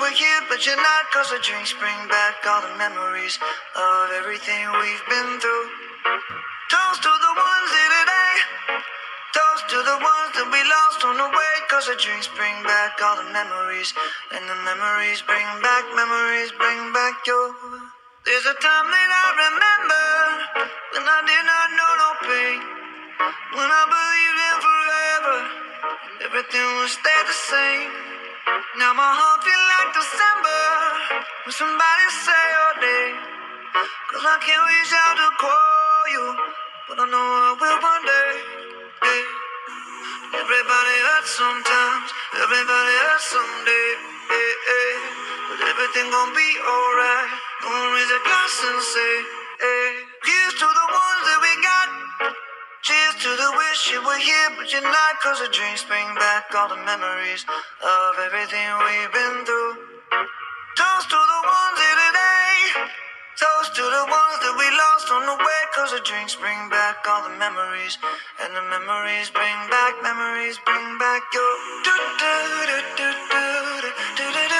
were here, but you're not. Cause the drinks bring back all the memories of everything we've been through. Toast to the ones here today. Toast to the ones that we lost on the way. Cause the drinks bring back all the memories. And the memories bring back your. There's a time that I remember when I did not know no pain. When I believed in forever, everything would stay the same. Now my heart feels like December when somebody say your name. Cause I can't reach out to call you, but I know I will one day. Yeah. Everybody hurts sometimes, everybody hurts someday. Yeah, yeah. But everything gon' be alright. Gonna raise a glass and say, hey. Here's to the ones that we got. Cheers to the wish you were here, but you're not. Cause the drinks bring back all the memories of everything we've been through. Toast to the ones here today. Toast to the ones that we lost on the way. Cause the drinks bring back all the memories. And the memories bring back your.